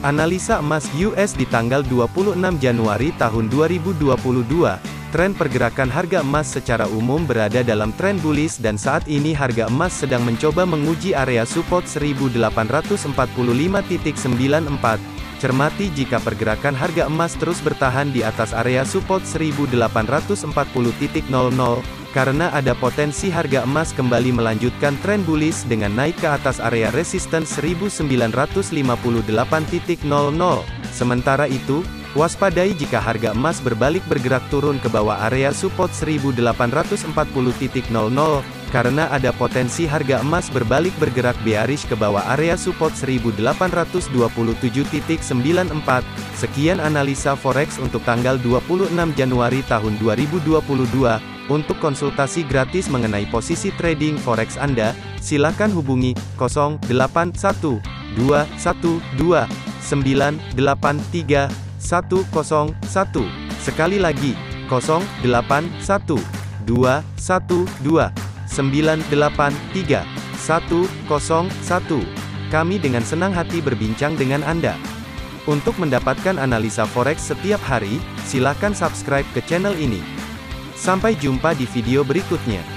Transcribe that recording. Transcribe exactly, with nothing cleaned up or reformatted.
Analisa emas U S di tanggal dua puluh enam Januari tahun dua ribu dua puluh dua, tren pergerakan harga emas secara umum berada dalam tren bullish dan saat ini harga emas sedang mencoba menguji area support seribu delapan ratus empat puluh lima koma sembilan empat. Cermati jika pergerakan harga emas terus bertahan di atas area support seribu delapan ratus empat puluh koma nol nol, karena ada potensi harga emas kembali melanjutkan tren bullish dengan naik ke atas area resistance seribu sembilan ratus lima puluh delapan koma nol nol. Sementara itu, waspadai jika harga emas berbalik bergerak turun ke bawah area support seribu delapan ratus empat puluh koma nol nol, karena ada potensi harga emas berbalik bergerak bearish ke bawah area support seribu delapan ratus dua puluh tujuh koma sembilan empat. Sekian analisa forex untuk tanggal dua puluh enam Januari tahun dua ribu dua puluh dua. Untuk konsultasi gratis mengenai posisi trading forex Anda, silakan hubungi nol delapan satu dua satu dua sembilan delapan tiga satu nol satu. Sekali lagi, nol delapan satu dua satu dua sembilan delapan tiga satu nol satu. Kami dengan senang hati berbincang dengan Anda. Untuk mendapatkan analisa forex setiap hari, silakan subscribe ke channel ini. Sampai jumpa di video berikutnya.